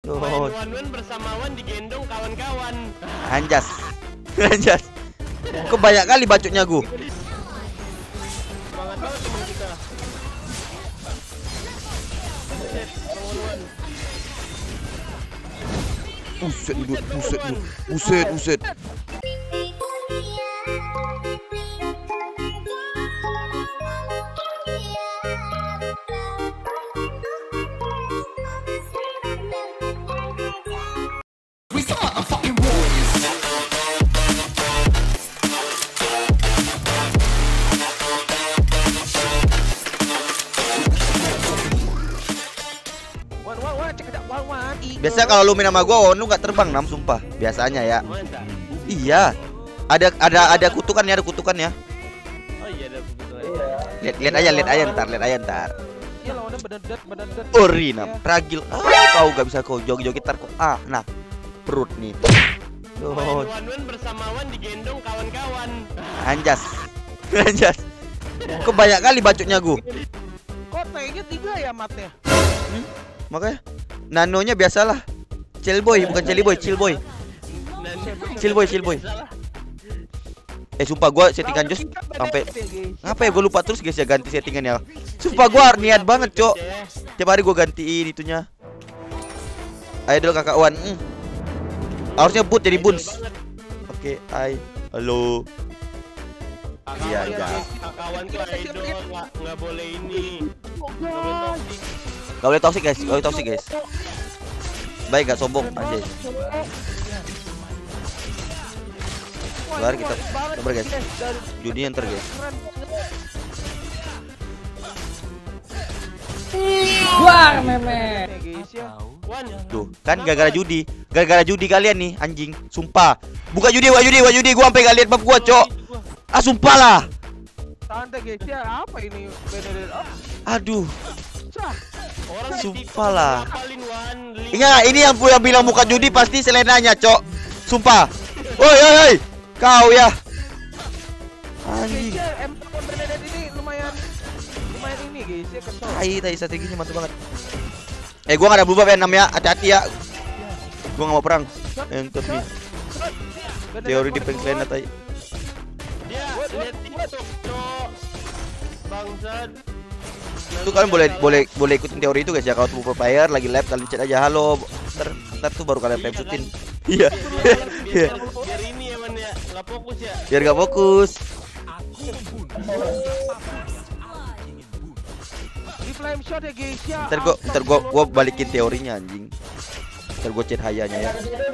Tuh. Wan bersama Wan digendong kawan-kawan. Anjas. Anjas. Kok banyak kali bacotnya gua. Semangat banget teman kita. Buset, buset. Biasa kalau lu main sama gua, lu nggak terbang Nam, sumpah. Biasanya ya. Iya. Ada kutukannya, ada kutukannya. Oh iya ada kutukan. Lihat aja ntar. Iya lawannya bener-bener. Ori Nam, ragil. Kau gak bisa kau joget-joget ntar kok. Nah. Perut nih. Wan bersama Wan digendong kawan-kawan. Anjas. Anjas. Kok banyak kali bacotnya gua. Kok T-nya 3 ya matnya? Makanya nanonya biasalah. Chillboy, bukan Chillboy. Chillboy. Sumpah gua settingan jos sampai ngapa ya gua lupa terus guys ya ganti settingan ya. Sumpah gua niat banget, Cok. Tiap hari gua gantiin itunya. Ayo dulu kakak Wan. Harusnya boot jadi buns. Oke, halo. Iya, Kawan tuh idol, nggak boleh ini. Gak boleh toxic guys, Baik gak sombong anjay. Mari kita coba guys. Judi enter guys. Buar meme. Tuh, kan gara-gara judi. Gara-gara judi kalian nih anjing. Sumpah. Buka judi, gua sampai gak lihat bab gua, Cok. Sumpah lah. Santai guys ya, apa ini? Aduh. Orang Sumpah lah. Ingat, ini yang bilang muka judi pasti selenanya, Cok. Sumpah. Woi. Kau ya. Anjing. Ini lumayan ini guys ya, kesel. Tai strateginya mantap banget. Gua gak ada berubah ya 6 ya. Hati-hati ya. Gua gak mau perang. Entot nih. Teori di pengklan tai. Dia lihat TikTok, Cok. Bangsat. Itu kalian boleh ikutin teori itu guys ya. Kalau tuh player lagi live kalian chat aja halo. Ntar tuh baru kalian shootin. Iya. Biar ini ya man ya, nggak fokus ya. Biar nggak fokus. Di flame shot ya guys ya. Ntar gua balikin teorinya anjing. Ntar gua chat hayanya ya.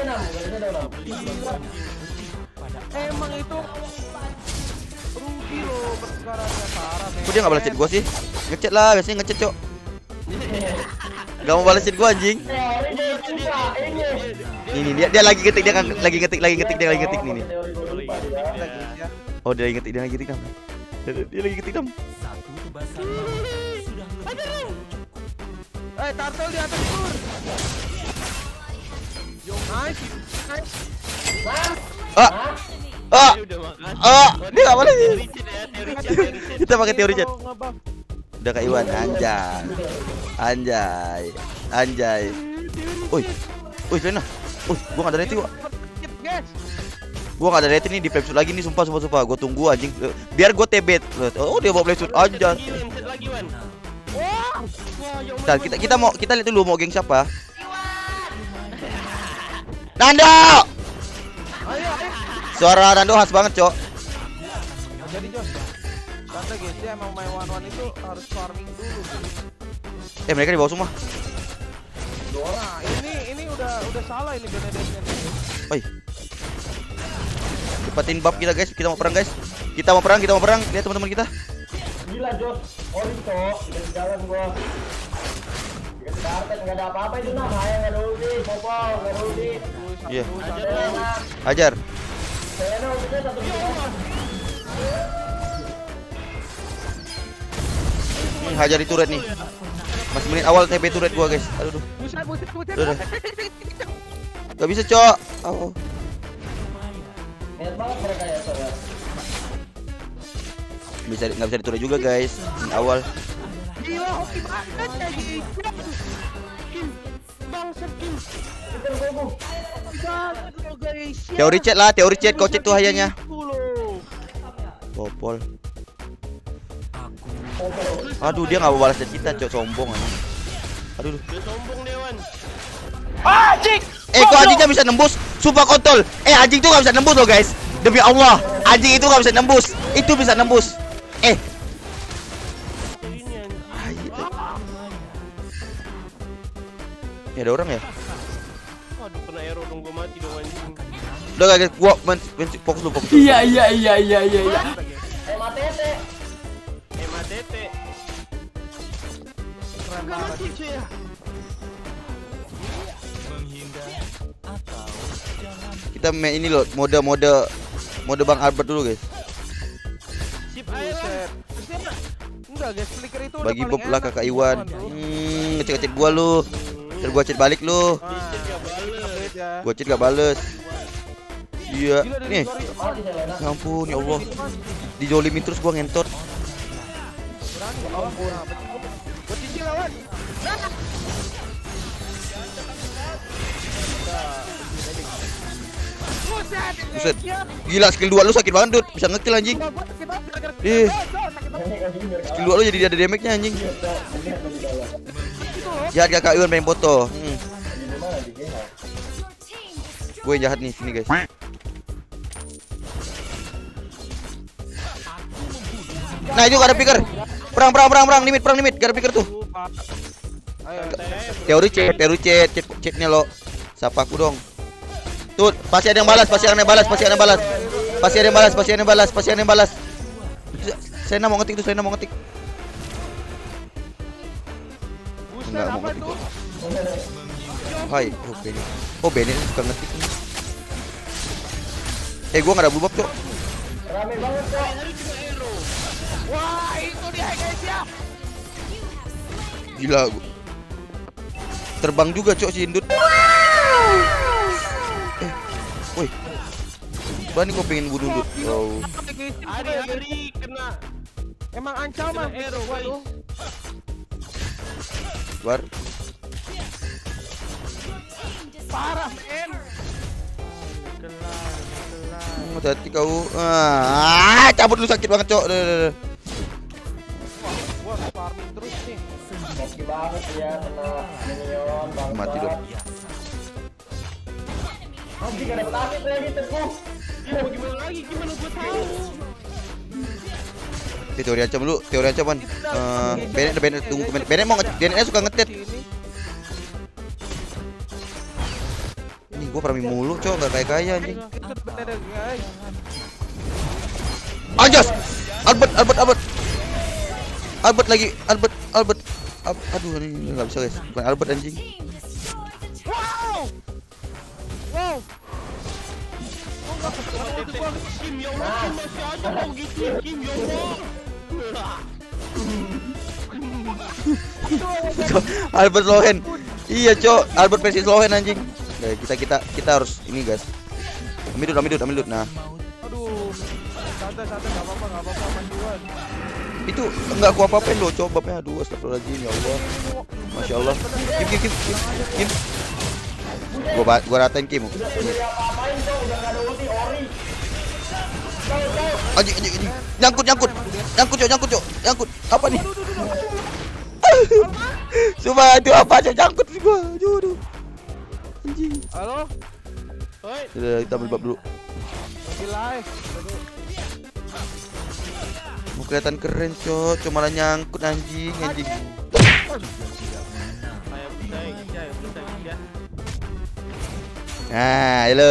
Emang itu rugi loh perkaranya parah. Kok dia nggak balas chat gua sih? Ngechat lah, biasanya ngechat, Cok. Gak mau balas chat gua anjing. Ini dia lagi ngetik dia lagi ngetik nih. Oh, dia lagi ngetik Dam. Dia lagi ngetik Dam. Turtle di atas tur. Nice. Dia nggak boleh. Teori chat. Kita pakai teori chat. Udah Kak Iwan, anjay. Woi, Lena. Gua enggak ada rating gua. Gua enggak ada rating nih di flame shoot lagi nih, sumpah. Gua tunggu anjing. Biar gua tebet. Oh, dia bawa flame shoot aja. Bentar, kita lihat dulu mau geng siapa. Nando! Ayo. Suara Nando khas banget, Cok. Jadi Jos. Santai guys, dia emang main one itu harus farming dulu. Mereka di bawah semua. Nah, ini udah salah ini Benedetnya. Oi. Cepatin bab kita guys, kita mau perang guys. Kita mau perang. Lihat teman-teman kita. Gila Jos, Orito, di jalan gua. Enggak ada apa-apa itu nah, enggak ada ulti, popol, enggak ada ulti. Iya. Hajar. Saya ultinya 1. Hajar di turret nih. Masih menit awal TP turret gua guys. Aduh. Buset. Udah. Gak bisa, Cok. Niat banget mereka ya, soalnya. Nggak bisa diturret juga guys. Awal. Gila, hoki banget ya guys. bangsat Kim. Teori chat lah, teori chat. Kau chat tuh hayanya. Popol. Aduh, dia nggak mau balas chat kita, cok, sombong aja. Aduh. Dia sombong Dewan. Kok anjingnya bisa nembus? Sumpah kontol. Anjing tuh nggak bisa nembus loh guys. Demi Allah, anjing itu nggak bisa nembus. Itu bisa nembus. Ya ada orang ya? Aduh, kena arrow dong, gua mati dong anjing. Udah guys, gua fokus dulu, fokus dulu. Iya. MATT. Keren banget. Kita main ini loh, mode Bang Albert dulu guys. Sip air. Enggak guys, flicker itu Bagi Bob lah kakak Iwan. Ngecek gua lu. Terus gua chat balik lu. Gua chat gak bales. Iya, nih. Ya ampun, ya Allah. Dijolimin terus gua ngentot. Buset. Gila, skill 2 lu sakit banget, Dut. Bisa ngekill anjing. Skill 2 lu jadi ada damage-nya anjing. Jahat kakak Iwan main foto. Gue yang jahat nih, sini guys. Nah, itu gak ada picker. Perang limit, gak ada picker tuh. Teori chatnya lo. Sapa aku dong. Tuh, pasti ada yang balas. Saya mau ngetik. Enggak mau ngetik tuh. Hai, oke. Oh, Bennett suka ngetik nih. Gua enggak ada blue buff, Cok. Rame banget, Cok. Wah, itu dia guys ya. Gila. Terbang juga, Cok, si Indut. Woi. Berani kau pengen bunuh Dut. Oh. Hari kena. Emang ancaman arrow, guys. War. Parah, men. Hati kau. Cabut lu sakit banget, Cok. Gua farming terus nih. Hoki banget ya kena minion bang. Mati dong. Anjing ada takut lagi teguh. Gimana lagi? Gimana gua tahu? Teori ancaman. Bennett tunggu. Bennett mau Bennett suka ngetet. Ini gua farming mulu, Cok, enggak kayak kaya anjing. Bener guys. Anjas. Albert lagi. Aduh, ini enggak bisa, guys. Bukan Albert anjing. Wow. Kim, ya Allah, Kim masih aja mau gitu, Kim, ya Allah. Albert Lohen. Iya, Cok. Albert versi Lohen anjing. Nah, kita harus ini, guys. Ambil dulu. Nah. Aduh. Santai enggak apa-apa manjuan. Itu enggak aku apa-apain loh, Cok. Bapaknya aduh, astagfirullahaladzim, ya Allah. Masya Allah. Kim. Gua ratain Kim. Anjing. Nyangkut, Cok. Apa nih? Coba itu apa aja nyangkut sih gua. Aduh. Anjing. Halo? Oi. Sudah, kita ambil bab dulu. Lagi live. Mau kelihatan keren, Cok. Cuma malah nyangkut anjing. Kayak bisa. Nah, halo.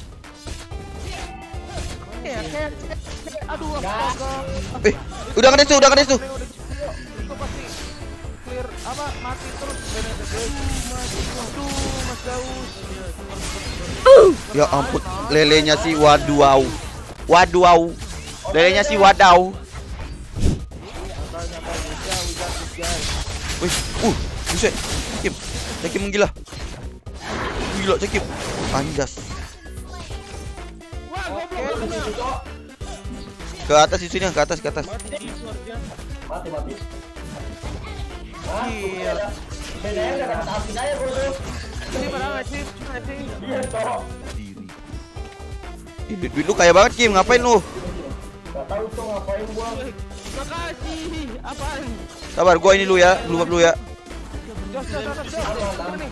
Aduh, astaga. Udah ngedes tuh. Itu pasti clear apa mati terus Bennett guys. Aduh, Mas Daus. Ya ampun, lelenya si waduau. Lelenya si wadau. Wih, buset. Cekim gila. Cekim. Anjas. Ke atas isunya, ke atas. Mati. Gila. Bedanya enggak dapat api saya, bro. Ini padahal sih. Iya toh. Duit lu kaya banget Kim, ngapain lu? Gak tahu tuh ngapain gua. Makasih. Apaan? Sabar, gua ini lu ya, belum dulu ya. Jos. Nih.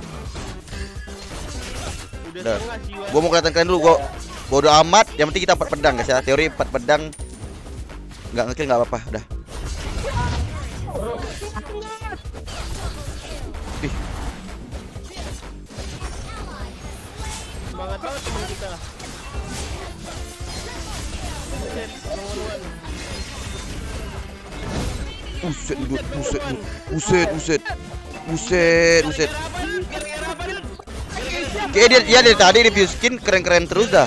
Udah Dah. setengah jiwa. Gua mau kelihatan keren dulu, gua udah amat. Yang penting kita 4 pedang guys ya. Teori 4 pedang nggak ngekill nggak apa-apa, udah. Ih, Semangat banget teman kita. buset, buset. Gara-gara apa nih? Kayak dia dari tadi review skin keren-keren terus dah.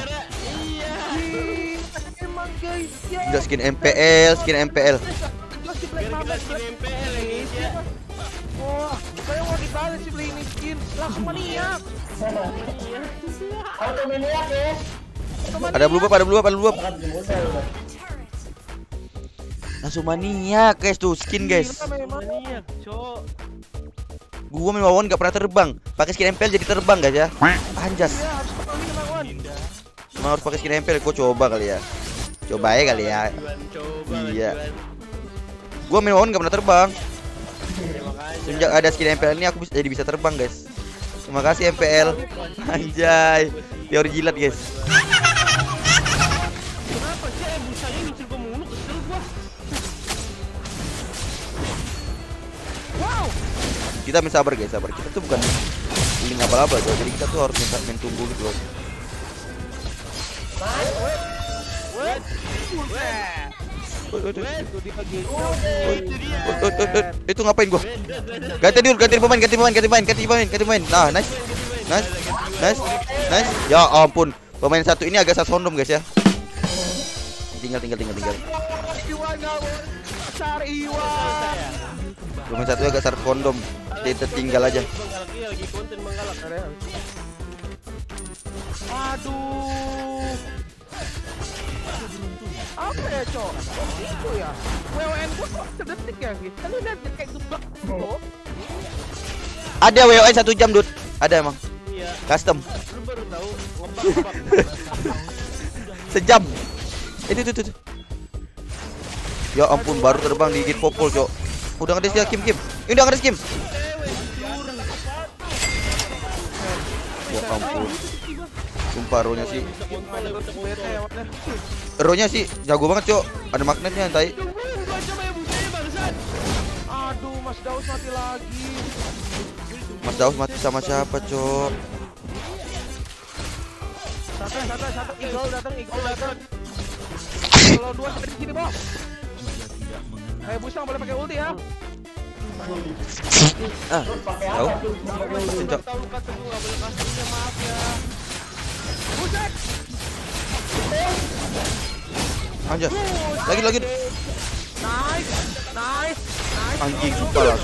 Emang guys, ya. Udah skin MPL. Jos di Black Gara-gara Mamba. skin MPL ya guys ya. Wah, saya mau dibalik sih beli ini skin. Langsung maniak. Automaniac ya. Ada blue buff. Makan di muda udah. Langsung maniak guys tuh skin guys. Gila memang. Maniak, cok. Gua main Wawan gak pernah terbang. Pakai skin MPL jadi terbang guys ya. Anjas. Iya, harus kembali ke Wan. Emang harus pakai skin MPL. Gua coba kali ya. Coba ya kali ya. Juan, coba lah, Iya. Juan. Gua main Wawan gak pernah terbang. Ya, makanya. Sejak ada skin MPL ini aku jadi bisa terbang guys. Terima kasih MPL. Anjay. Teori jilat guys. Kenapa sih busanya nyicil gua mulu, kesel gua. Wow. Kita main sabar guys, sabar. Kita tuh bukan link apa-apa coy. Jadi kita tuh harus main tunggu gitu loh. Itu dia lagi. Itu dia. Itu ngapain gua? Ganti pemain. Nah, nice. Ya ampun. Pemain satu ini agak sasondom guys ya. Tinggal. Iwan cari Iwan. Pemain satu agak sar kondom. Dia tertinggal aja. Menggalak dia lagi konten menggalak. Aduh. Apa ya, Cok? Itu ya. WWN gua kok sedetik ya, gitu. Kan lu lihat kayak gebak gitu. Ada WON 1 jam, Dut. Ada emang. Iya. Custom. Lu baru tahu ngebak. Sejam. Itu. Ya ampun, baru terbang digigit popol, Cok. Udah ngedes dia Kim. Ini udah ngedes Kim. Ya ampun. Sumpah hero-nya sih jago banget, Cok. Ada magnetnya, tai. Aduh, Mas Daus mati lagi. Mas Daus mati sama siapa, Cok? Santai. Eagle datang. Kalau dua sampai di sini, Bos. Kayak busang boleh pakai ulti ya. Tahu? Lepasin, Cok. Tahu kata gua enggak boleh kasihnya, maaf ya. Buset. Anjir. Lagi. Nice. Anjing, sumpah lah.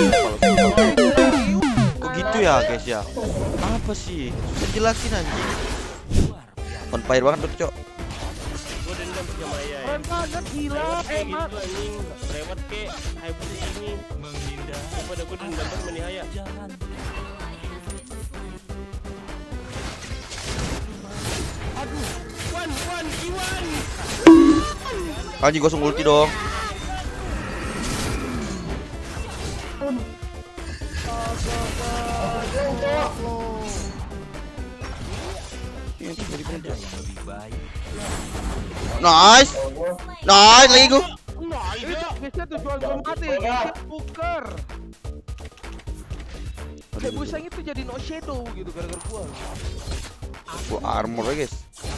Kok gitu ya, guys ya? Apa sih? Susah jelasin anjing. On fire banget tuh, Cok. Gua dendam sama Maya ya. Keren banget, gila. Kayak Emak. gitu anjing, lewat ke hybrid ini. Menghindar. Daripada gua dendam banget sama Nihaya. Aduh, Iwan. Anjing, gosong ulti dong. Nice lagi gua. Bisa tuh jual gua mati. Bisa poker. Kayak busang itu jadi no shadow gitu gara-gara gua. Gua armor ya, guys.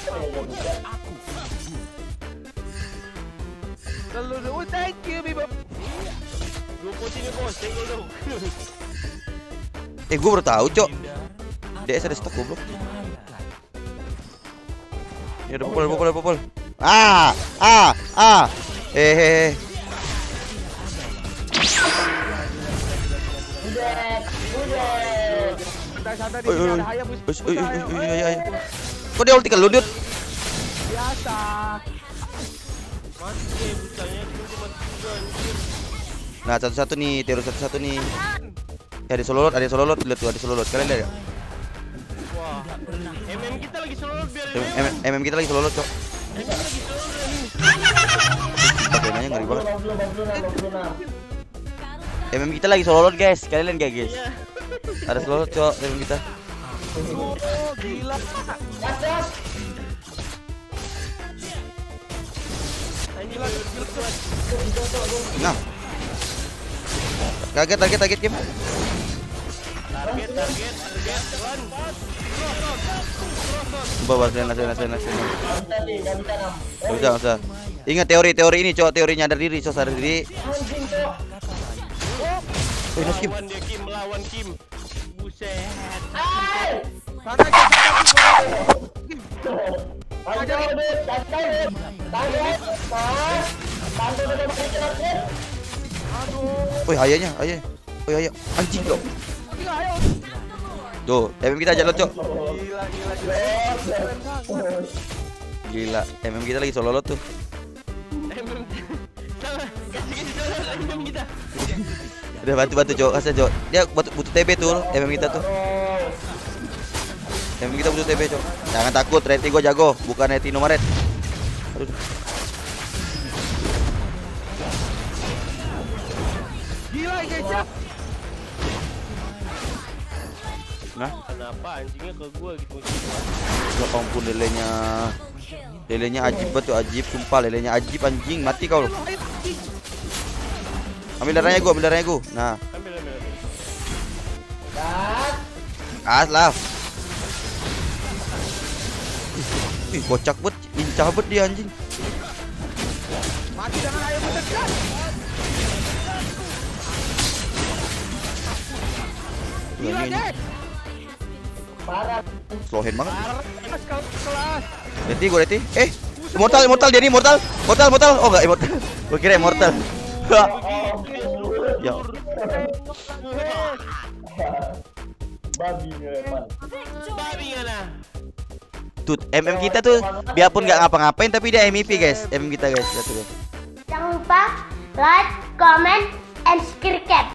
Lalu, thank you, Bibop. Gua postingnya bos, senggol dong. Gua baru tahu, Cok. DS ada stok goblok. Ya udah popol. Hehehe. Santai di sini ada Haya bus. Kok dia ulti kalau Dut? Biasa. Mati busanya, cuma mati juga anjir. Nah, satu-satu nih, terus satu-satu nih. Ya, ada sololot, lihat tuh, ada sololot. Kalian lihat ya? Wah. MM kita lagi solo biar lewat. MM kita lagi sololot, Cok. Pakaiannya ngeri banget. 56. MM kita lagi sololot, guys. Kalian lihat gak, guys? Iya. Ada sololot, Cok, MM kita. Oh, gila. Anjing Gila. Nah. Target, Kim. Target. Run. Bawa sana. Gak bisa nih, gak bisa 6. Nggak usah. Ingat teori ini, Cok, teori nyadar diri, Cok, sadar diri. Anjing cok. Nas, Kim. Melawan dia Kim, melawan Kim. Buset. Hai. Sana aja. Ajar deh, target. Mas. Bantu udah balikin aku. Aduh. Woi, ayahnya. Woi, ayah. Anjing, Cok. Gila, ayo. Tuh, MM kita jalan, Cok. Gila. Gila, MM kita lagi sololot tuh. MM. Sama. Kasih solo MM kita. Udah bantu, Cok. Kasih, Cok. Dia butuh TB tuh, MM kita tuh. MM kita butuh TB, Cok. Jangan takut, Reti gua jago, bukan Reti Nomaret. Aduh. Gila, guys ya. Nah, Kenapa anjingnya ke gua gitu? ya ampun, lelenya ajib betul, ajib, sumpah lelenya ajib, anjing, mati kau loh. Ambil darahnya gua, Nah, Ambil. Dan lah. Ih, kocak bet, lincah bet dia anjing. Mati dengan air mendekat. Gila, Ini guys. parah. slow hand banget. Kelas. Reti, immortal dia nih, mortal. Oh enggak immortal. Gua kira immortal. Ya. Babi ngerepan. Babi ngana. Tuh, MM kita tuh biarpun nggak ngapa-ngapain tapi dia MVP, guys. MM kita, guys. Lihat tuh, guys. Jangan lupa like, comment, and subscribe.